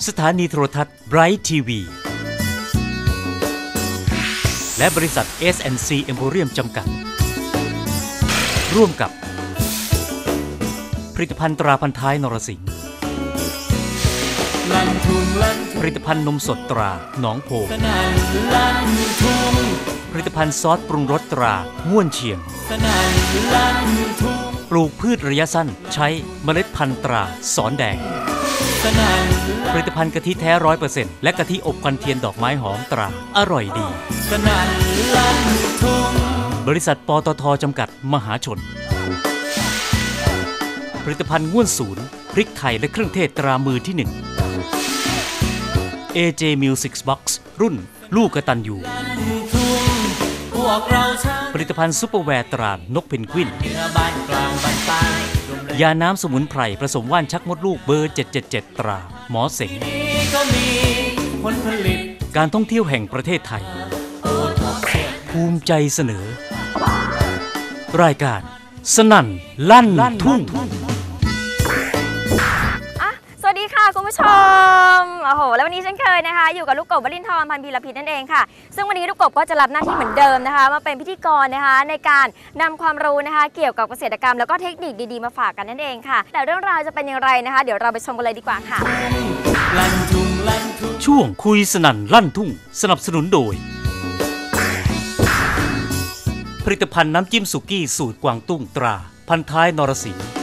สถานีโทรทัศน์ Bright TV และบริษัท S&C Emporium จำกัดร่วมกับผลิตภัณฑ์ตราพันท้ายนรสิงห์ผลิตภัณฑ์นมสดตราหนองโพผลิตภัณฑ์ซอสปรุงรสตราม่วนเชียงปลูกพืชระยะสั้นใช้เมล็ดพันธุ์ตราสอนแดงผลิตภัณฑ์กะทิแท้ 100% และกะทิอบควันเทียนดอกไม้หอมตราอร่อยดีบริษัทปตท.จำกัดมหาชนผลิตภัณฑ์ง่วนศูนย์พริกไทยและเครื่องเทศตรามือที่ 1 AJ Music Box รุ่นลูกกตัญญูผลิตภัณฑ์ซุปเปอร์แวร์ตรานกเพนกวินยาน้ำสมุนไพรผสมว่านชักมดลูกเบอร์ 777 ตราหมอเสงการท่องเที่ยวแห่งประเทศไทยภูมิใจเสนอรายการสนั่นลั่นทุ่งสวัสดีค่ะคุณผู้ชมโอ้โหแล้ววันนี้เช่นเคยนะคะอยู่กับลูกกบวลินทร์พันธ์พีรพิษนั่นเองค่ะซึ่งวันนี้ลูกกบก็จะรับหน้าที่เหมือนเดิมนะคะมาเป็นพิธีกรนะคะในการนำความรู้นะคะเกี่ยวกับเกษตรกรรมแล้วก็เทคนิคดีๆมาฝากกันนั่นเองค่ะแต่เรื่องราวจะเป็นอย่างไรนะคะเดี๋ยวเราไปชมกันเลยดีกว่าค่ะช่วงคุยสนั่นลั่นทุ่งสนับสนุนโดยผลิตภัณฑ์น้ำจิ้มสุกี้สูตรกวางตุ้งตราพันท้ายนรสิงห์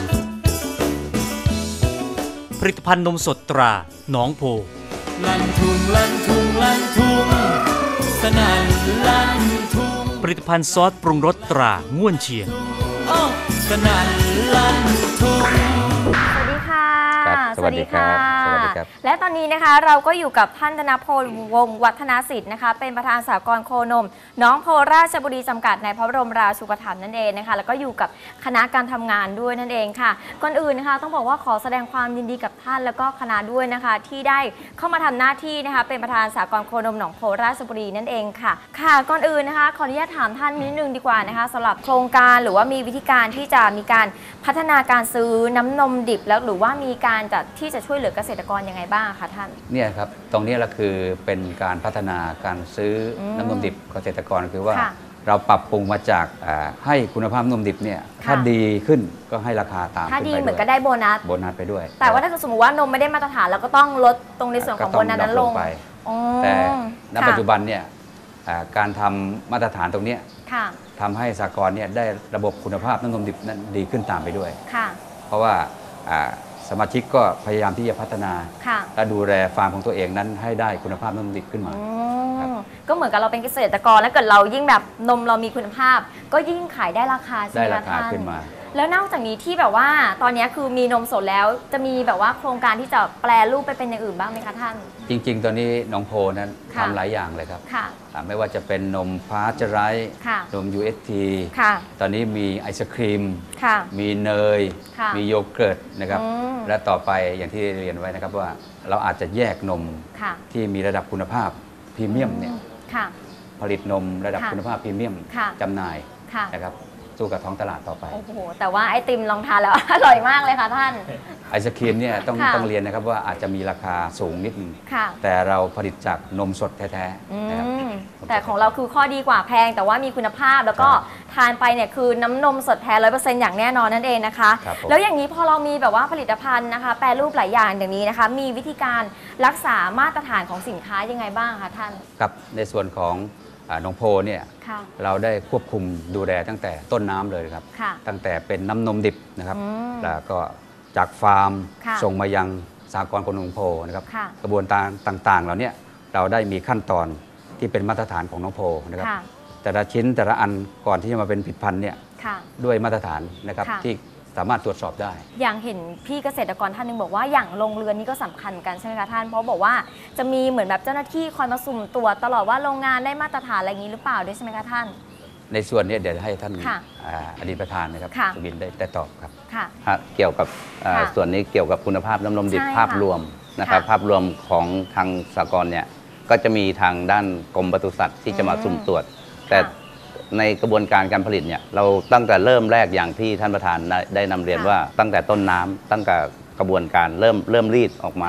ผลิตภัณฑ์นมสดตราหนองโพลั่นทุ่งลั่นทุ่งลั่นทุ่งสนั่นลั่นทุ่งผลิตภัณฑ์ซอสปรุงรสตราง่วนเชียงสนั่นลั่นทุ่งสวัสดีค่ะสวัสดีค่ะและตอนนี้นะคะเราก็อยู่กับท่านธนพลวงศ์วัฒนาสิทธิ์นะคะเป็นประธานสหกรณ์โคนมน้องโพราชบุรีจำกัดในพระบรมราชูปถัมภ์นั่นเองนะคะแล้วก็อยู่กับคณะการทำงานด้วยนั่นเองค่ะก่อนอื่นนะคะต้องบอกว่าขอแสดงความยินดีกับท่านแล้วก็คณะด้วยนะคะที่ได้เข้ามาทำหน้าที่นะคะเป็นประธานสหกรณ์โคนมน้องโพราชบุรีนั่นเองค่ะก่อนอื่นนะคะขออนุญาตถามท่านนิดนึงดีกว่านะคะสำหรับโครงการหรือว่ามีวิธีการที่จะมีการพัฒนาการซื้อน้ำนมดิบแล้วหรือว่ามีการที่จะช่วยเหลือเกษตรกรยังไงบ้างคะท่านเนี่ยครับตรงนี้เราคือเป็นการพัฒนาการซื้อน้ำนมดิบเกษตรกรคือว่าเราปรับปรุงมาจากให้คุณภาพนมดิบเนี่ยถ้าดีขึ้นก็ให้ราคาตามถ้าดีเหมือนก็ได้โบนัสไปด้วยแต่ว่าถ้าสมมติว่านมไม่ได้มาตรฐานเราก็ต้องลดตรงในส่วนของโบนัสนั้นลงไปแต่ณปัจจุบันเนี่ยการทำมาตรฐานตรงนี้ทำให้สหกรณ์เนี่ยได้ระบบคุณภาพน้ำนมดิบนั้นดีขึ้นตามไปด้วยเพราะว่าสมาชิกก็พยายามที่จะพัฒนาและดูแลฟาร์มของตัวเองนั้นให้ได้คุณภาพนมดิบขึ้นมาก็เหมือนกับเราเป็นเกษตรกรแล้วเกิดเรายิ่งแบบนมเรามีคุณภาพก็ยิ่งขายได้ราคาใช่ไหมคะท่านแล้วนอกจากนี้ที่แบบว่าตอนนี้คือมีนมสดแล้วจะมีแบบว่าโครงการที่จะแปลรูปไปเป็นอย่างอื่นบ้างไหมคะท่านจริงๆตอนนี้น้องโพนั้นทำหลายอย่างเลยครับไม่ว่าจะเป็นนมพาสเจอไรส์นม UST ตอนนี้มีไอศครีมมีเนยมีโยเกิร์ตนะครับและต่อไปอย่างที่เรียนไว้นะครับว่าเราอาจจะแยกนมที่มีระดับคุณภาพพรีเมียมเนี่ยผลิตนมระดับคุณภาพพรีเมียมจำหน่ายนะครับสู้กับท้องตลาดต่อไปโอ้โหแต่ว่าไอติมลองทานแล้วอร่อยมากเลยค่ะท่านไอศครีมเนี่ยต้องเรียนนะครับว่าอาจจะมีราคาสูงนิดนึงแต่เราผลิตจากนมสดแท้ๆนะครับแต่ของเราคือข้อดีกว่าแพงแต่ว่ามีคุณภาพแล้วก็ทานไปเนี่ยคือน้ำนมสดแท้ 100% อย่างแน่นอนนั่นเองนะคะแล้วอย่างนี้พอเรามีแบบว่าผลิตภัณฑ์นะคะแปรรูปหลายอย่างอย่างนี้นะคะมีวิธีการรักษามาตรฐานของสินค้ายังไงบ้างคะท่านครับในส่วนของน้องโพเนี่ยเราได้ควบคุมดูแลตั้งแต่ต้นน้ำเลยครับตั้งแต่เป็นน้ำนมดิบนะครับแล้วก็จากฟาร์มส่งมายังสหกรณ์โคนมโพนะครับกระบวนการต่างๆเหล่านี้เราได้มีขั้นตอนที่เป็นมาตรฐานของน้องโพนะครับแต่ละชิ้นแต่ละอันก่อนที่จะมาเป็นผลิตภัณฑ์เนี่ยด้วยมาตรฐานนะครับที่สามารถตรวจสอบได้อย่างเห็นพี่เกษตรกรท่านนึงบอกว่าอย่างโรงเรือนนี้ก็สำคัญกันใช่ไหมคะท่านเพราะบอกว่าจะมีเหมือนแบบเจ้าหน้าที่คอยมาสุ่มตรวจตลอดว่าโรงงานได้มาตรฐานอะไรอย่างนี้หรือเปล่าด้วยใช่ไหมคะท่านในส่วนนี้เดี๋ยวให้ท่านอดีตประธานนะครับสุบินได้ตอบครับเกี่ยวกับส่วนนี้เกี่ยวกับคุณภาพน้ำนมดิบภาพรวมนะครับภาพรวมของทางสหกรณ์เนี่ยก็จะมีทางด้านกรมปศุสัตว์ที่จะมาสุ่มตรวจแต่ในกระบวนการการผลิตเนี่ยเราตั้งแต่เริ่มแรกอย่างที่ท่านประธานได้นำเรียนว่าตั้งแต่ต้นน้ำตั้งแต่กระบวนการเริ่มรีดออกมา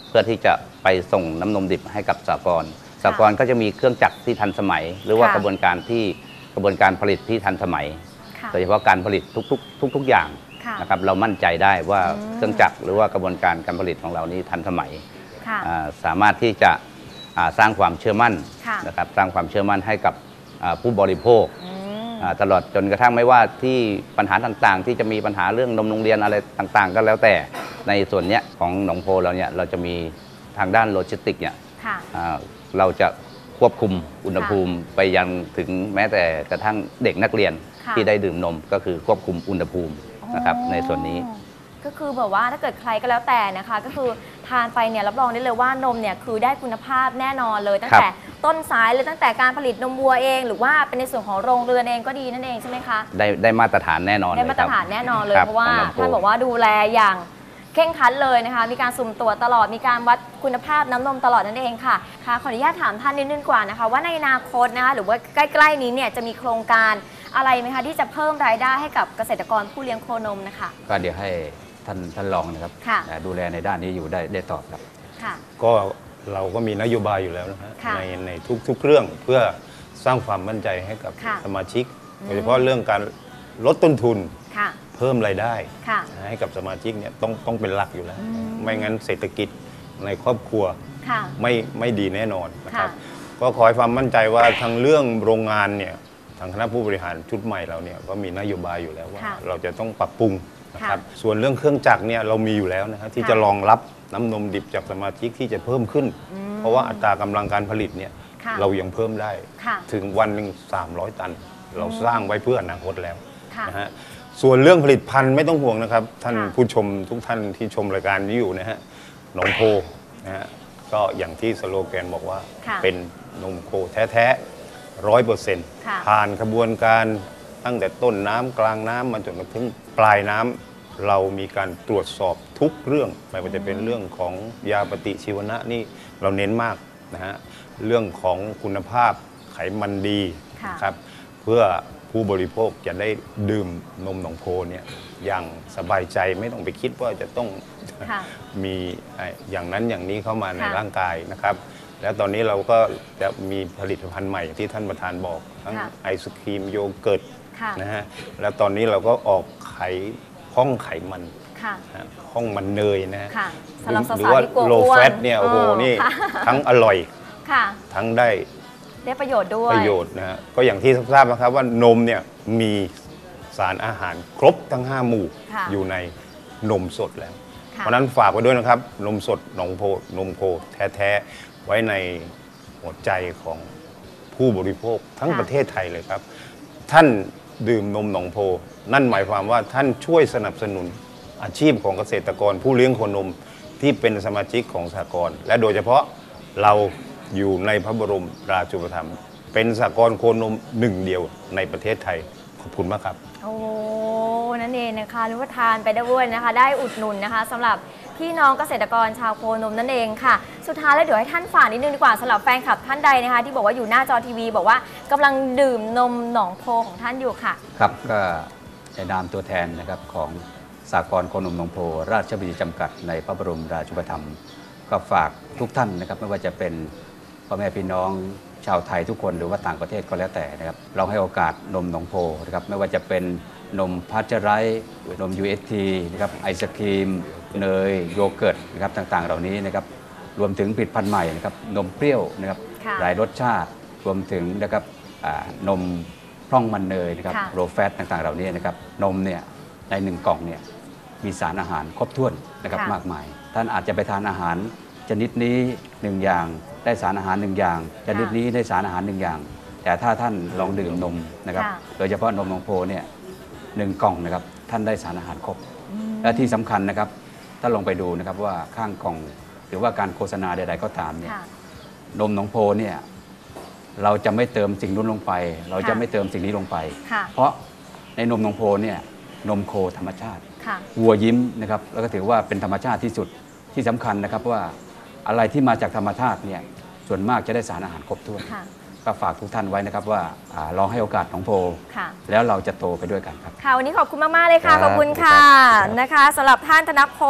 เพื่อที่จะไปส่งน้ำนมดิบให้กับสหกรณ์สหกรณ์ก็จะมีเครื่องจักรที่ทันสมัย หรือว่ากระบวนการผลิตที่ทันสมัยโดยเฉพาะการผลิตทุกอย่างนะครับเรามั่นใจได้ว่าเครื่องจักรหรือว่ากระบวนการการผลิตของเรานี้ทันสมัยสามารถที่จะสร้างความเชื่อมั่นนะครับสร้างความเชื่อมั่นให้กับผู้บริโภคตลอดจนกระทั่งไม่ว่าที่ปัญหาต่างๆที่จะมีปัญหาเรื่องนมโรงเรียนอะไรต่างๆก็แล้วแต่ในส่วนนี้ของหนองโพเราเนี่ยเราจะมีทางด้านโลจิสติกเนี่ยเราจะควบคุมอุณหภูมิไปยังถึงแม้แต่กระทั่งเด็กนักเรียนที่ได้ดื่มนมก็คือควบคุมอุณหภูมินะครับในส่วนนี้ก็คือแบบว่าถ้าเกิดใครก็แล้วแต่นะคะก็คือทานไปเนี่ยรับรองได้เลยว่านมเนี่ยคือได้คุณภาพแน่นอนเลยตั้งแต่ต้นสายเลยตั้งแต่การผลิตนมวัวเองหรือว่าเป็นในส่วนของโรงเรือนเองก็ดีนั่นเองใช่ไหมคะได้มาตรฐานแน่นอนได้มาตรฐานแน่นอนเลยเพราะว่าท่านบอกว่าดูแลอย่างเคร่งครัดเลยนะคะมีการสุ่มตรวจตลอดมีการวัดคุณภาพน้ำนมตลอดนั่นเองค่ะขออนุญาตถามท่านนิดนึงกว่านะคะว่าในอนาคตนะคะหรือว่าใกล้ๆนี้เนี่ยจะมีโครงการอะไรไหมคะที่จะเพิ่มรายได้ให้กับเกษตรกรผู้เลี้ยงโคนมนะคะก็เดี๋ยวให้ท่านรองนะครับดูแลในด้านนี้อยู่ได้ตอบครับก็เราก็มีนโยบายอยู่แล้วนะฮะในทุกเรื่องเพื่อสร้างความมั่นใจให้กับสมาชิกโดยเฉพาะเรื่องการลดต้นทุนเพิ่มรายได้ให้กับสมาชิกเนี่ยต้องเป็นหลักอยู่แล้วไม่งั้นเศรษฐกิจในครอบครัวไม่ดีแน่นอนนะครับก็ขอให้ความมั่นใจว่าทางเรื่องโรงงานเนี่ยทางคณะผู้บริหารชุดใหม่เราเนี่ยก็มีนโยบายอยู่แล้วว่าเราจะต้องปรับปรุงนะครับส่วนเรื่องเครื่องจักรเนี่ยเรามีอยู่แล้วนะฮะที่จะรองรับน้ำนมดิบจากสมาชิกที่จะเพิ่มขึ้นเพราะว่าอัตรากำลังการผลิตเนี่ยเรายังเพิ่มได้ถึงวันหนึ่ง300 ตันเราสร้างไว้เพื่ออนาคตแล้วนะฮะส่วนเรื่องผลิตภัณฑ์ไม่ต้องห่วงนะครับท่านผู้ชมทุกท่านที่ชมรายการนี้อยู่นะฮะหนองโพนะฮะก็อย่างที่สโลแกนบอกว่าเป็นนมโคแท้ๆ100%ผ่านกระบวนการตั้งแต่ต้นน้ำกลางน้ำมาจนถึงปลายน้ำเรามีการตรวจสอบทุกเรื่องไม่ว่าจะเป็นเรื่องของยาปฏิชีวนะนี่เราเน้นมากนะฮะเรื่องของคุณภาพไขมันดีครับเพื่อผู้บริโภคจะได้ดื่มนมหนองโพเนี่ยอย่างสบายใจไม่ต้องไปคิดว่าจะต้องมีอย่างนั้นอย่างนี้เข้ามาในร่างกายนะครับแล้วตอนนี้เราก็จะมีผลิตภัณฑ์ใหม่ที่ท่านประธานบอกทั้งไอศครีมโยเกิร์ตนะฮะแล้วตอนนี้เราก็ออกห้องไขมันห้องมันเนยนะฮะหรือว่าโลแฟตเนี่ยโอ้โหนี่ทั้งอร่อยทั้งได้ประโยชน์ด้วยประโยชน์นะฮะก็อย่างที่ทราบนะครับว่านมเนี่ยมีสารอาหารครบทั้ง5 หมู่อยู่ในนมสดแล้วเพราะนั้นฝากไว้ด้วยนะครับนมสดหนองโพนมโคแท้ๆไว้ในหัวใจของผู้บริโภคทั้งประเทศไทยเลยครับท่านดื่มนมหนองโพนั่นหมายความว่าท่านช่วยสนับสนุนอาชีพของเกษตรกรผู้เลี้ยงโคนมที่เป็นสมาชิกของสหกรณ์และโดยเฉพาะเราอยู่ในพระบรมราชูปถัมภ์เป็นสหกรณ์โคนม1 เดียวในประเทศไทยขอบคุณมากครับโอ้นั่นเองนะคะรู้ว่าทานไปได้ด้วยนะคะได้อุดหนุนนะคะสำหรับพี่น้องเกษตรกรชาวโคนมนั่นเองค่ะสุดท้ายแล้วเดี๋ยวให้ท่านฝากนิดนึงดีกว่าสำหรับแฟนคลับท่านใดนะคะที่บอกว่าอยู่หน้าจอทีวีบอกว่ากำลังดื่มนมหนองโพของท่านอยู่ค่ะครับก็ในนามตัวแทนนะครับของสหกรณ์โคนมหนองโพราชบุรีจำกัดในพระบรมราชูปถัมภ์ก็ฝากทุกท่านนะครับไม่ว่าจะเป็นพ่อแม่พี่น้องชาวไทยทุกคนหรือว่าต่างประเทศก็แล้วแต่นะครับเราให้โอกาสนมหนองโพนะครับไม่ว่าจะเป็นนมพาสเจอไรส์นม UHT นะครับไอศครีมเนยโยเกิร์ตนะครับต่างๆเหล่านี้นะครับรวมถึงผลิตภัณฑ์ใหม่นะครับนมเปรี้ยวนะครับหลายรสชาติรวมถึงนะครับนมพร่องมันเนยนะครับโลแฟตต่างๆเหล่านี้นะครับนมเนี่ยใน1 กล่องเนี่ยมีสารอาหารครบถ้วนนะครับมากมายท่านอาจจะไปทานอาหารชนิดนี้1 อย่างได้สารอาหาร1 อย่างชนิดนี้ได้สารอาหาร1 อย่างแต่ถ้าท่านลองดื่มนมนะครับโดยเฉพาะนมหนองโพเนี่ย1 กล่องนะครับท่านได้สารอาหารครบและที่สำคัญนะครับถ้าลองไปดูนะครับว่าข้างกล่องหรือว่าการโฆษณาใดๆก็ตามเนี่ยนมหนองโพเนี่ยเราจะไม่เติมสิ่งนู้นลงไปเราจะไม่เติมสิ่งนี้ลงไปเพราะในนมหนองโพเนี่ยนมโคธรรมชาติวัวยิ้มนะครับแล้วก็ถือว่าเป็นธรรมชาติที่สุดที่สำคัญนะครับว่าอะไรที่มาจากธรรมชาติเนี่ยส่วนมากจะได้สารอาหารครบถ้วนก็ฝากทุกท่านไว้นะครับว่าลองให้โอกาสหนองโพแล้วเราจะโตไปด้วยกันครับค่ะวันนี้ขอบคุณมากๆเลยค่ะขอบคุณค่ะนะคะสำหรับท่านธนพล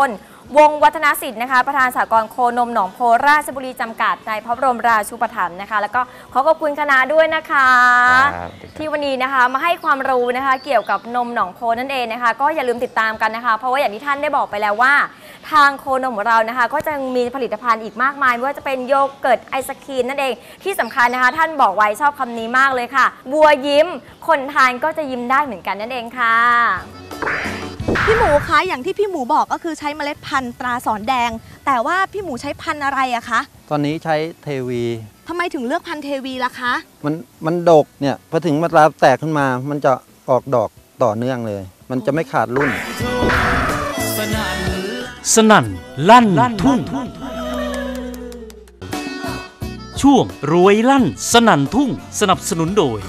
วงศ์วัฒนสิทธิ์นะคะประธานสหกรณ์โคนมหนองโพราชบุรีจำกัดในพระบรมราชูปถัมภ์นะคะแล้วก็ขอขอบคุณคณะด้วยนะคะที่วันนี้นะคะมาให้ความรู้นะคะเกี่ยวกับนมหนองโพนั่นเองนะคะก็อย่าลืมติดตามกันนะคะเพราะว่าอย่างที่ท่านได้บอกไปแล้วว่าทางโคนมของเรานะคะก็จะมีผลิตภัณฑ์อีกมากมายไม่ว่าจะเป็นโยเกิร์ตไอศครีมนั่นเองที่สำคัญนะคะท่านบอกไว้ชอบคำนี้มากเลยค่ะบัวยิ้มคนทานก็จะยิ้มได้เหมือนกันนั่นเองค่ะพี่หมูคะอย่างที่พี่หมูบอกก็คือใช้เมล็ดพันธุ์ตราสอนแดงแต่ว่าพี่หมูใช้พันธุ์อะไรอะคะตอนนี้ใช้เทวีทำไมถึงเลือกพันธุ์เทวีล่ะคะมันดกเนี่ยพอถึงมะระแตกขึ้นมามันจะออกดอกต่อเนื่องเลยมันจะไม่ขาดรุ่นสนั่นลั่นทุ่งช่วงรวยลั่นสนั่นทุ่งสนับสนุนโดย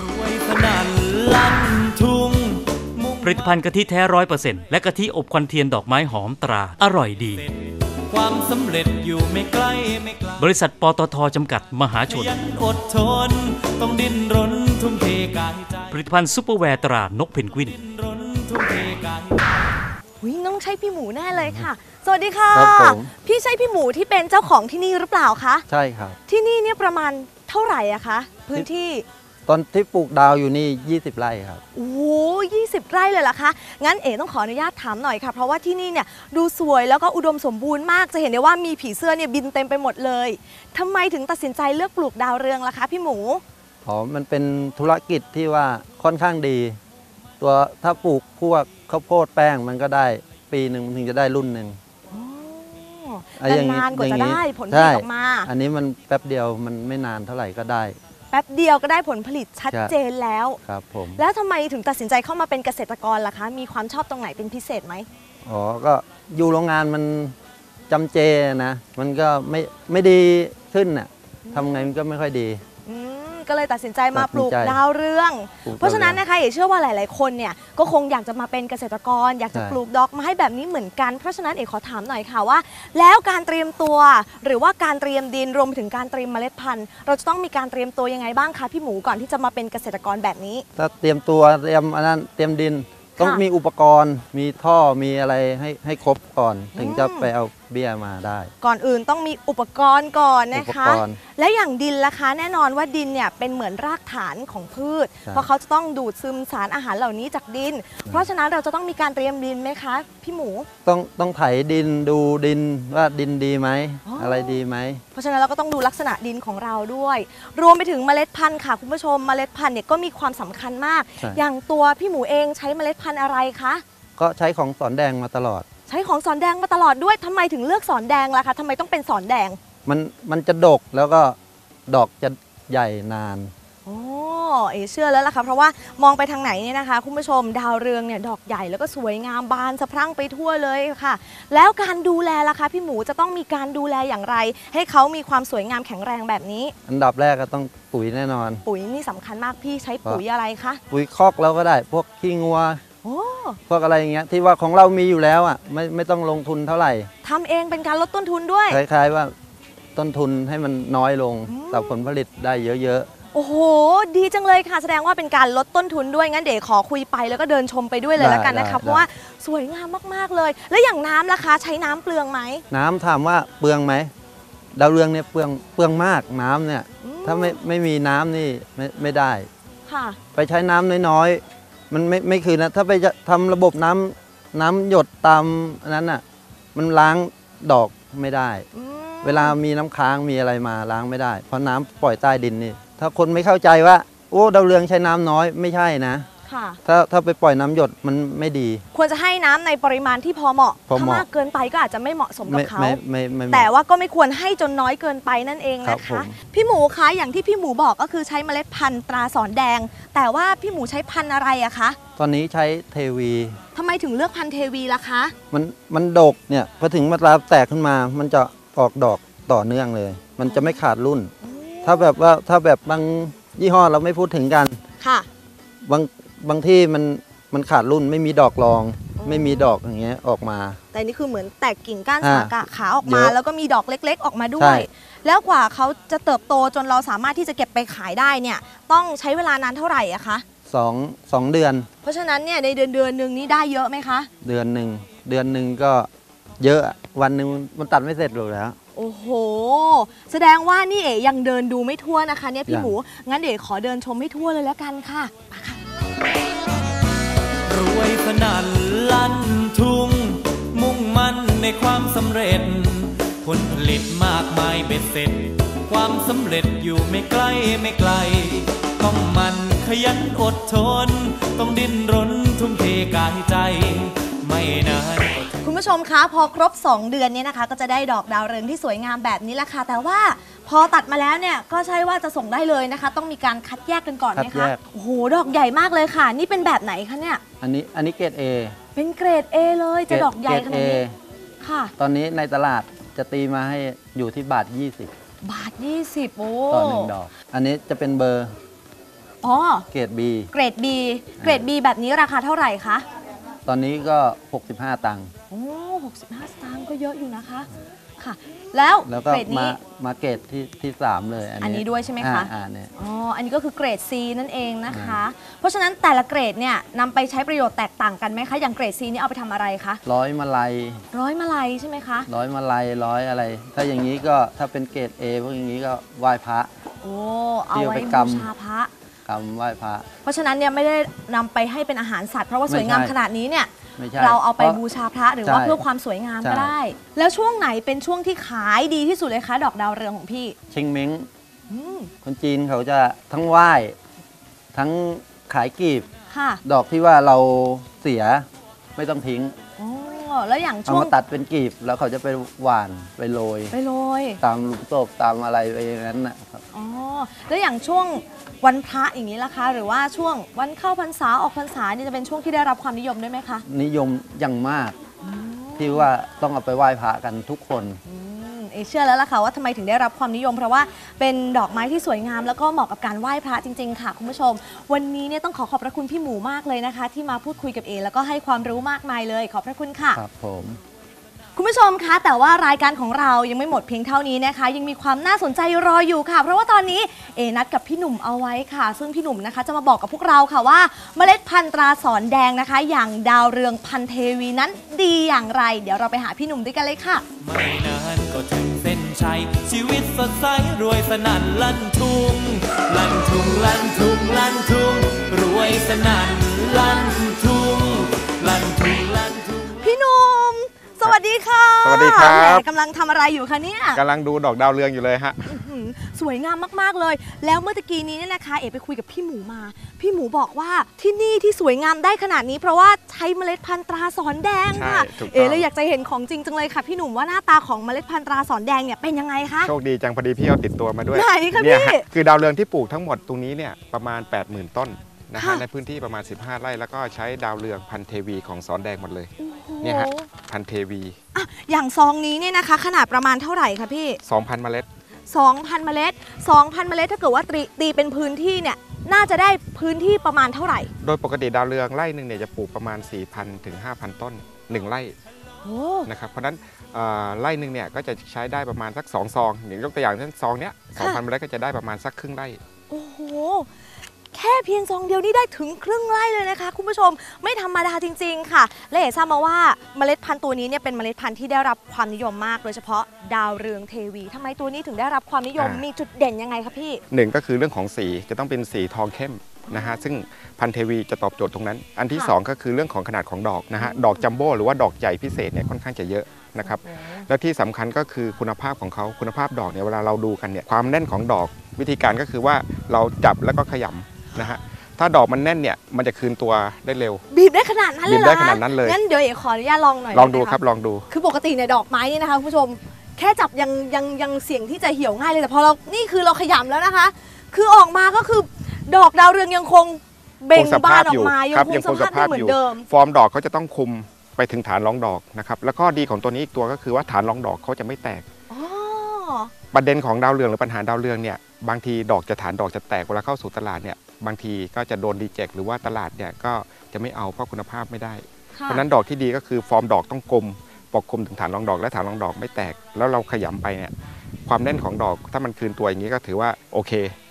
ผลิตภัณฑ์กะทิแท้ 100% และกะทิอบควันเทียนดอกไม้หอมตราอร่อยดีความสำเร็จอยู่ไม่ไกลบริษัทปตท.จำกัดมหาชนอดทนต้องดิ้นรนทุ่มเทกายใจผลิตภัณฑ์ซุปเปอร์แวร์ตรานกเพนกวินน้องใช่พี่หมูแน่เลยค่ะสวัสดีค่ะพี่ใช่พี่หมูที่เป็นเจ้าของที่นี่หรือเปล่าคะใช่ครับที่นี่เนี่ยประมาณเท่าไหร่อะคะพื้นที่ตอนที่ปลูกดาวอยู่นี่20 ไร่ครับโอ้โห20 ไร่เลยเหรอคะงั้นต้องขออนุญาตถามหน่อยค่ะเพราะว่าที่นี่เนี่ยดูสวยแล้วก็อุดมสมบูรณ์มากจะเห็นได้ว่ามีผีเสื้อเนี่ยบินเต็มไปหมดเลยทำไมถึงตัดสินใจเลือกปลูกดาวเรืองล่ะคะพี่หมูมันเป็นธุรกิจที่ว่าค่อนข้างดีตัวถ้าปลูกพวกข้าวโพดแป้งมันก็ได้ปีหนึ่งถึงจะได้รุ่นหนึ่งนานกว่าจะได้ผลผลิตออกมาอันนี้มันแป๊บเดียวมันไม่นานเท่าไหร่ก็ได้แป๊บเดียวก็ได้ผลผลิตชัดเจนแล้วครับผมแล้วทำไมถึงตัดสินใจเข้ามาเป็นเกษตรกรล่ะคะมีความชอบตรงไหนเป็นพิเศษไหมก็อยู่โรงงานมันจำเจนะมันก็ไม่ดีขึ้นน่ะทำไงมันก็ไม่ค่อยดีก็เลยตัดสินใจมาปลูกดาวเรืองเพราะฉะนั้นนะคะเชื่อว่าหลายๆคนเนี่ยก็คงอยากจะมาเป็นเกษตรกรอยากจะปลูกดอกไม้แบบนี้เหมือนกันเพราะฉะนั้นขอถามหน่อยค่ะว่าแล้วการเตรียมตัวหรือว่าการเตรียมดินรวมถึงการเตรียมเมล็ดพันธุ์เราจะต้องมีการเตรียมตัวยังไงบ้างคะพี่หมูก่อนที่จะมาเป็นเกษตรกรแบบนี้ถ้าเตรียมตัวเตรียมอันนั้นเตรียมดินต้องมีอุปกรณ์มีท่อมีอะไรให้ครบก่อนถึงจะไปเอาเบี้ยมาได้ก่อนอื่นต้องมีอุปกรณ์ก่อนนะคะและอย่างดินล่ะคะแน่นอนว่าดินเนี่ยเป็นเหมือนรากฐานของพืชเพราะเขาจะต้องดูดซึมสารอาหารเหล่านี้จากดินเพราะฉะนั้นเราจะต้องมีการเตรียมดินไหมคะพี่หมูต้องไถดินดูดินว่าดินดีไหมอะไรดีไหมเพราะฉะนั้นเราก็ต้องดูลักษณะดินของเราด้วยรวมไปถึงเมล็ดพันธุ์ค่ะคุณผู้ชมเมล็ดพันธุ์เนี่ยก็มีความสำคัญมากอย่างตัวพี่หมูเองใช้เมล็ดพันธุ์อะไรคะก็ใช้ของสอนแดงมาตลอดใช้ของสอนแดงมาตลอดด้วยทำไมถึงเลือกสอนแดงล่ะคะทำไมต้องเป็นสอนแดงมันจะดกแล้วก็ดอกจะใหญ่นานเชื่อแล้วล่ะค่ะเพราะว่ามองไปทางไหนเนี่ยนะคะคุณผู้ชมดาวเรืองเนี่ยดอกใหญ่แล้วก็สวยงามบานสะพรั่งไปทั่วเลยค่ะแล้วการดูแลล่ะคะพี่หมูจะต้องมีการดูแลอย่างไรให้เขามีความสวยงามแข็งแรงแบบนี้อันดับแรกก็ต้องปุ๋ยแน่นอนปุ๋ยนี่สำคัญมากพี่ใช้ปุ๋ยอะไรคะปุ๋ยคอกแล้วก็ได้พวกขี้งัวพวกอะไรอย่างเงี้ยที่ว่าของเรามีอยู่แล้วอ่ะไม่ต้องลงทุนเท่าไหร่ทำเองเป็นการลดต้นทุนด้วยคล้ายๆว่าต้นทุนให้มันน้อยลงแต่ผลผลิตได้เยอะๆโอ้โหดีจังเลยค่ะแสดงว่าเป็นการลดต้นทุนด้วยงั้นเดี๋ยวขอคุยไปแล้วก็เดินชมไปด้วยเลยแล้วกันนะคะเพราะว่าสวยงามมากๆเลยแล้วอย่างน้ำล่ะคะใช้น้ำเปลืองไหมน้ำถามว่าเปลืองไหมดาวเรืองเนี่ยเปลืองมากน้ำเนี่ยถ้าไม่มีน้ำนี่ไม่ได้ค่ะไปใช้น้ำน้อยมันไม่คือนะถ้าไปจะทำระบบน้ำหยดตามนั้นอ่ะมันล้างดอกไม่ได้เวลามีน้ำค้างมีอะไรมาล้างไม่ได้เพราะน้ำปล่อยใต้ดินนี่ถ้าคนไม่เข้าใจว่าโอ้ดาวเรืองใช้น้ำน้อยไม่ใช่นะถ้าไปปล่อยน้ำหยดมันไม่ดีควรจะให้น้ำในปริมาณที่พอเหมาะถ้ามากเกินไปก็อาจจะไม่เหมาะสมกับเขาแต่ว่าก็ไม่ควรให้จนน้อยเกินไปนั่นเองนะคะพี่หมูคะอย่างที่พี่หมูบอกก็คือใช้เมล็ดพันธุ์ตราสอนแดงแต่ว่าพี่หมูใช้พันธุ์อะไรอะคะตอนนี้ใช้เทวีทำไมถึงเลือกพันธุ์เทวีล่ะคะมันดกเนี่ยพอถึงมะระแตกขึ้นมามันจะออกดอกต่อเนื่องเลยมันจะไม่ขาดรุ่นถ้าแบบบางยี่ห้อเราไม่พูดถึงกันค่ะบางที่มันขาดรุ่นไม่มีดอกรองไม่มีดอกอย่างเงี้ยออกมาแต่นี่คือเหมือนแตกกิ่งก้านสาขาออกมาแล้วก็มีดอกเล็กๆออกมาด้วยแล้วกว่าเขาจะเติบโตจนเราสามารถที่จะเก็บไปขายได้เนี่ยต้องใช้เวลานานเท่าไหร่อะคะ 2 เดือนเพราะฉะนั้นเนี่ยในเดือนนึงนี่ได้เยอะไหมคะเดือนหนึ่งก็เยอะวันหนึ่งมันตัดไม่เสร็จหรอกแล้วโอ้โหแสดงว่านี่เอ๋ยังเดินดูไม่ทั่วนะคะเนี่ยพี่หมูงั้นเอ๋ขอเดินชมให้ทั่วเลยแล้วกันค่ะมาค่ะรวยสนั่นลั่นทุ่งมุ่งมั่นในความสำเร็จผลผลิตมากมายเบ็ดเสร็จความสำเร็จอยู่ไม่ไกลไม่ไกลต้องมันขยันอดทนต้องดิ้นรนทุ่มเทกายใจไม่นานคุณผู้ชมคะพอครบ2 เดือนนี้นะคะก็จะได้ดอกดาวเรืองที่สวยงามแบบนี้แหละค่ะแต่ว่าพอตัดมาแล้วเนี่ยก็ใช่ว่าจะส่งได้เลยนะคะต้องมีการคัดแยกกันก่อนนะคะโอ้โหดอกใหญ่มากเลยค่ะนี่เป็นแบบไหนคะเนี่ยอันนี้เกรด A เป็นเกรด A เลยจะดอกใหญ่ขนาดนี้ค่ะตอนนี้ในตลาดจะตีมาให้อยู่ที่บาท 20 บาท 20โอ้ต่อ1 ดอกอันนี้จะเป็นเบอร์เกรด B เกรด B เกรด B แบบนี้ราคาเท่าไหร่คะตอนนี้ก็65 ตังค์โอ้65 สตางค์ก็เยอะอยู่นะคะค่ะแล้วก็มาเกรดที่3เลยอันนี้ด้วยใช่ไหมคะเนี่ยอันนี้ก็คือเกรด C นั่นเองนะคะเพราะฉะนั้นแต่ละเกรดเนี่ยนำไปใช้ประโยชน์แตกต่างกันไหมคะอย่างเกรด C นี่เอาไปทำอะไรคะร้อยมาลัยใช่ไหมคะร้อยมาลัยร้อยอะไรถ้าอย่างนี้ก็ถ้าเป็นเกรด A พวกอย่างนี้ก็ไหว้พระเอาไว้บูชาพระไหว้พระเพราะฉะนั้นเนี่ยไม่ได้นำไปให้เป็นอาหารสัตว์เพราะว่าสวยงามขนาดนี้เนี่ยเราเอาไปบูชาพระหรือว่าเพื่อความสวยงามก็ได้แล้วช่วงไหนเป็นช่วงที่ขายดีที่สุดเลยคะดอกดาวเรืองของพี่เชงเม้งคนจีนเขาจะทั้งไหว้ทั้งขายกีบดอกที่ว่าเราเสียไม่ต้องทิ้งแล้วอย่างช่วงเอามาตัดเป็นกีบแล้วเขาจะไปหว่านไปโรยตามหลุมศพตามอะไรไปอย่างนั้นนะครับแล้วอย่างช่วงวันพระอย่างนี้ล่ะคะหรือว่าช่วงวันเข้าพรรษาออกพรรษานี่จะเป็นช่วงที่ได้รับความนิยมด้วยไหมคะนิยมอย่างมากที่ว่าต้องเอาไปไหว้พระกันทุกคนเชื่อแล้วล่ะค่ะว่าทำไมถึงได้รับความนิยมเพราะว่าเป็นดอกไม้ที่สวยงามแล้วก็เหมาะกับการไหว้พระจริงๆค่ะคุณผู้ชมวันนี้เนี่ยต้องขอบพระคุณพี่หมูมากเลยนะคะที่มาพูดคุยกับเอแล้วก็ให้ความรู้มากมายเลยขอบพระคุณค่ะครับผมคุณผู้ชมคะแต่ว่ารายการของเรายังไม่หมดเพียงเท่านี้นะคะยังมีความน่าสนใจรออยู่ค่ะเพราะว่าตอนนี้นัดกับพี่หนุ่มเอาไว้ค่ะซึ่งพี่หนุ่มนะคะจะมาบอกกับพวกเราค่ะว่าเมล็ดพันธุ์ตราสอนแดงนะคะอย่างดาวเรืองพันเทวีนั้นดีอย่างไรเดี๋ยวเราไปหาพี่หนุ่มด้วยกันเลยค่ะไม่นานก็ถึงเส้นชัยชีวิตสดใสรวยสนั่นลั่นทุ่งลั่นทุ่งลั่นทุ่งลั่นทุ่งรวยสนั่นลั่นทุ่งลั่นทุ่งลั่นทุ่งพี่หนุ่มสวัสดีค่ะสวัสดีครับกำลังทำอะไรอยู่คะเนี่ยกำลังดูดอกดาวเรืองอยู่เลยฮะสวยงามมากๆเลยแล้วเมื่อตะกี้นี้เนี่ยนะคะไปคุยกับพี่หมูมาพี่หมูบอกว่าที่นี่ที่สวยงามได้ขนาดนี้เพราะว่าใช้เมล็ดพันธุ์ตราสอนแดงค่ะเลยอยากจะเห็นของจริงจังเลยค่ะพี่หนุ่มว่าหน้าตาของเมล็ดพันธุ์ตราสอนแดงเนี่ยเป็นยังไงคะโชคดีจังพอดีพี่เอาติดตัวมาด้วยไหนคะพี่คือดาวเรืองที่ปลูกทั้งหมดตรงนี้เนี่ยประมาณ 80,000 ต้นนะฮะในพื้นที่ประมาณ15 ไร่แล้วก็ใช้ดาวเรืองพันเทวีของสอนแดงหมดเลยเนี่ยฮะพันเทวีอย่างซองนี้เนี่ยนะคะขนาดประมาณเท่าไหร่คะพี่ 2,000 เมล็ด 2,000 เมล็ด 2,000 เมล็ดถ้าเกิดว่าตีเป็นพื้นที่เนี่ยน่าจะได้พื้นที่ประมาณเท่าไหร่โดยปกติดาวเรืองไร่หนึ่งเนี่ยจะปลูกประมาณ 4,000 ถึง 5,000 ต้น1ไร่นะครับเพราะฉะนั้นไร่หนึ่งเนี่ยก็จะใช้ได้ประมาณสัก2 ซองอย่างยกตัวอย่างเช่นซองเนี้ย 2,000 เมล็ดก็จะได้ประมาณสักครึ่งไร่โอ้โหแค่เพียงซองเดียวนี่ได้ถึงครึ่งไร่เลยนะคะคุณผู้ชมไม่ธรรมดาจริงๆค่ะและเอ๋ทราบมาว่าเมล็ดพันธุ์ตัวนี้เนี่ยเป็นเมล็ดพันธุ์ที่ได้รับความนิยมมากโดยเฉพาะดาวเรืองเทวีทำไมตัวนี้ถึงได้รับความนิยมมีจุดเด่นยังไงคะพี่ 1ก็คือเรื่องของสีจะต้องเป็นสีทองเข้มนะฮะซึ่งพันธุ์เทวีจะตอบโจทย์ตรงนั้นอันที่2ก็คือเรื่องของขนาดของดอกนะฮะดอกจัมโบ้หรือว่าดอกใหญ่พิเศษเนี่ยค่อนข้างจะเยอะนะครับแล้วที่สำคัญก็คือคุณภาพของเขาคุณภาพดอกเนี่ยเวลาเราดูกันเนี่ยความแน่นของดอกวิธีการก็คือว่าเราจับแล้วก็ขยำนะฮะถ้าดอกมันแน่นเนี่ยมันจะคืนตัวได้เร็วบีบได้ขนาดนั้นเลยบีบได้ขนาดนั้นเลยงั้นเดี๋ยวขออนุญาตลองหน่อยลองดูครับลองดูคือปกติเนี่ยดอกไม้นี่นะคะคุณผู้ชมแค่จับยังเสี่ยงที่จะเหี่ยวง่ายเลยแต่พอเรานี่คือเราขยำแล้วนะคะคือออกมาก็คือดอกดาวเรืองยังคงเบ่งบานออกมายังคงสภาพเหมือนเดิมฟอร์มดอกเขาจะต้องคุมไปถึงฐานรองดอกนะครับแล้วก็ดีของตัวนี้อีกตัวก็คือว่าฐานรองดอกเขาจะไม่แตกประเด็นของดาวเรืองหรือปัญหาดาวเรืองเนี่ยบางทีดอกจะฐานดอกจะแตกเวลาเข้าสู่ตลาดเนี่ยบางทีก็จะโดนรีเจ็คหรือว่าตลาดเนี่ยก็จะไม่เอาเพราะคุณภาพไม่ได้เพราะนั้นดอกที่ดีก็คือฟอร์มดอกต้องกลมปกคลุมถึงฐานรองดอกและฐานรองดอกไม่แตกแล้วเราขยำไปเนี่ยความแน่นของดอกถ้ามันคืนตัวอย่างนี้ก็ถือว่าโอเค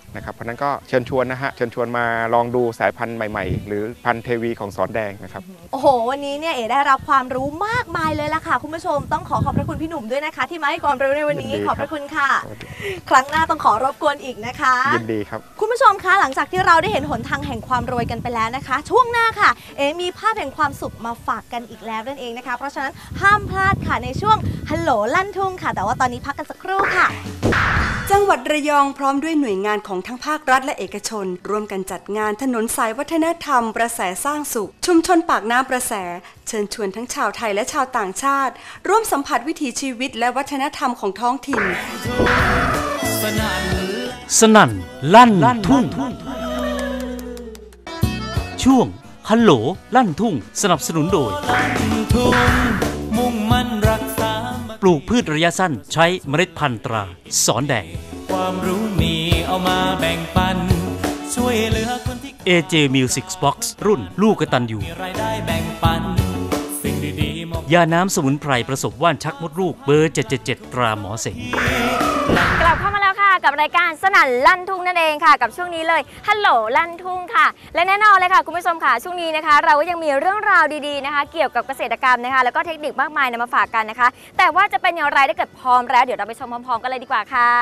นะครับเพราะนั้นก็เชิญชวนนะฮะเชิญชวนมาลองดูสายพันธุ์ใหม่ๆหรือพันธุ์เทวีของสอนแดงนะครับโอ้โหวันนี้เนี่ยเอ๋ได้รับความรู้มากมายเลยล่ะค่ะคุณผู้ชมต้องขอบพระคุณพี่หนุ่มด้วยนะคะที่มาให้ความรู้ในวันนี้ขอบพระคุณค่ะครั้งหน้าต้องขอรบกวนอีกนะคะยินดีครับคุณผู้ชมคะหลังจากที่เราได้เห็นหนทางแห่งความรวยกันไปแล้วนะคะช่วงหน้าค่ะเอ๋มีภาพแห่งความสุขมาฝากกันอีกแล้วนั่นเองนะคะเพราะฉะนั้นห้ามพลาดค่ะในช่วงฮัลโหลลั่นทุ่งค่ะแต่ว่าตอนนี้พักกันสักครู่ค่ะจังหวัดระยองพร้อมด้วยหน่วยงานของทั้งภาครัฐและเอกชนร่วมกันจัดงานถนนสายวัฒนธรรมประแสสร้างสุขชุมชนปากน้ำประแสเชิญชวนทั้งชาวไทยและชาวต่างชาติร่วมสัมผัสวิถีชีวิตและวัฒนธรรมของท้องถิ่นสนั่นลั่นทุ่งช่วงฮัลโหลลั่นทุ่งสนับสนุนโดยปลูกพืชระยะสั้นใช้เมล็ดพันธุ์ตราสอนแดงความรู้มีเอามาแบ่งปันช่วยเหลือคนที่ AJ Music Box รุ่นลูกกตัญญูรายได้แบ่งปันสิ่งดีๆยาน้ำสมุนไพรประสบว่านชักมดลูกเบอร์777ตราหมอเสงกลับเข้ามาแล้วค่ะกับรายการสนั่นลั่นทุ่งนั่นเองค่ะกับช่วงนี้เลยฮัลโหลลั่นทุ่งค่ะและแน่นอนเลยค่ะคุณผู้ชมค่ะช่วงนี้นะคะเราก็ยังมีเรื่องราวดีๆนะคะเกี่ยวกับเกษตรกรรมนะคะแล้วก็เทคนิคมากมายนำมาฝากกันนะคะแต่ว่าจะเป็นอย่างไรถ้าเกิดพร้อมแล้วเดี๋ยวเราไปชมพร้อมๆกันเลยดีกว่าค่ะ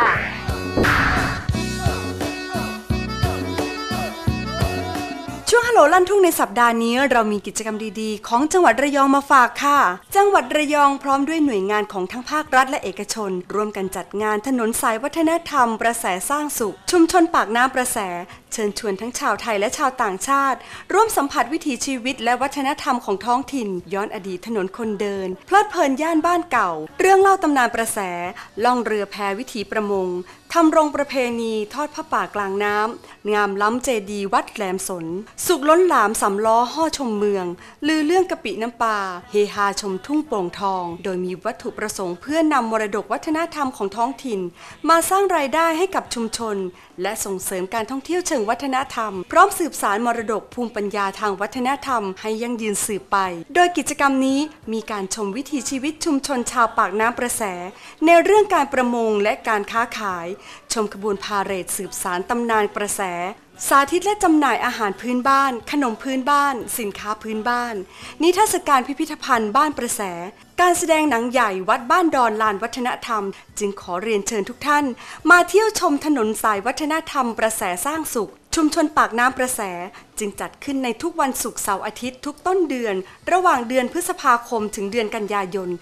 ช่วงฮัลโหลลั่นทุ่งในสัปดาห์นี้เรามีกิจกรรมดีๆของจังหวัดระยองมาฝากค่ะจังหวัดระยองพร้อมด้วยหน่วยงานของทั้งภาครัฐและเอกชนร่วมกันจัดงานถนนสายวัฒนธรรมประแสสร้างสุขชุมชนปากน้ำประแสเชิญชวนทั้งชาวไทยและชาวต่างชาติร่วมสัมผัสวิถีชีวิตและวัฒนธรรมของท้องถิ่นย้อนอดีตถนนคนเดินเพลิดเพลินย่านบ้านเก่าเรื่องเล่าตำนานประแสล่องเรือแพวิถีประมงทำรงประเพณีทอดผ้าป่ากลางน้ำงามล้ำเจดีวัดแหลมสนสุขล้นหลามสำล้อห่อชมเมืองลือเรื่องกะปิน้ำปลาเฮฮาชมทุ่งโป่งทองโดยมีวัตถุประสงค์เพื่อนำมรดกวัฒนธรรมของท้องถิ่นมาสร้างรายได้ให้กับชุมชนและส่งเสริมการท่องเที่ยวเชิงวัฒนธรรมพร้อมสืบสานมรดกภูมิปัญญาทางวัฒนธรรมให้ยั่งยืนสืบไปโดยกิจกรรมนี้มีการชมวิถีชีวิตชุมชนชาวปากน้ำประแสในเรื่องการประมงและการค้าขายชมขบวนพาเหรดสืบสานตำนานประแสสาธิตและจำหน่ายอาหารพื้นบ้านขนมพื้นบ้านสินค้าพื้นบ้านนิทรรศการพิพิธภัณฑ์บ้านประแสการแสดงหนังใหญ่วัดบ้านดอนลานวัฒนธรรมจึงขอเรียนเชิญทุกท่านมาเที่ยวชมถนนสายวัฒนธรรมประแสสร้างสุขชุมชนปากน้ำประแสจึงจัดขึ้นในทุกวันศุกร์เสาร์อาทิตย์ทุกต้นเดือนระหว่างเดือนพฤษภาคมถึงเดือนกันยายน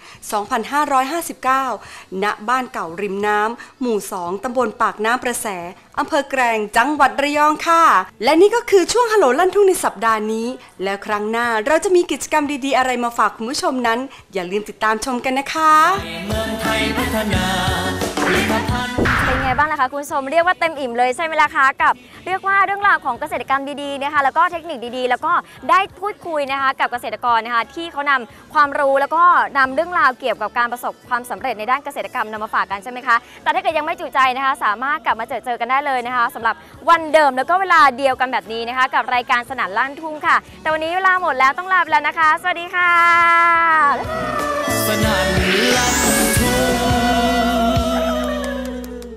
2559 ณ บ้านเก่าริมน้ำหมู่ 2 ตำบลปากน้ำประแสอำเภอแกลงจังหวัดระยองค่ะและนี่ก็คือช่วงฮัลโหลลั่นทุ่งในสัปดาห์นี้แล้วครั้งหน้าเราจะมีกิจกรรมดีๆอะไรมาฝากคุณผู้ชมนั้นอย่าลืมติดตามชมกันนะคะเมืองไทยพัฒนาเป็นไงบ้างล่ะคะคุณผู้ชมเรียกว่าเต็มอิ่มเลยใช่ไหมล่ะคะกับเรียกว่าเรื่องราวของเกษตรกรรมดีๆนะคะแล้วก็เทคนิคดีๆแล้วก็ได้พูดคุยนะคะกับเกษตรกรนะคะที่เขานำความรู้แล้วก็นำเรื่องราวเกี่ยวกับการประสบความสำเร็จในด้านเกษตรกรรมนำมาฝากกันใช่ไหมคะแต่ถ้าเกิดยังไม่จุใจนะคะสามารถกลับมาเจอกันได้เลยนะคะสำหรับวันเดิมแล้วก็เวลาเดียวกันแบบนี้นะคะกับรายการสนั่นลั่นทุ่งค่ะแต่วันนี้เวลาหมดแล้วต้องลาไปแล้วนะคะสวัสดีค่ะสนั่นลั่นทุ่ง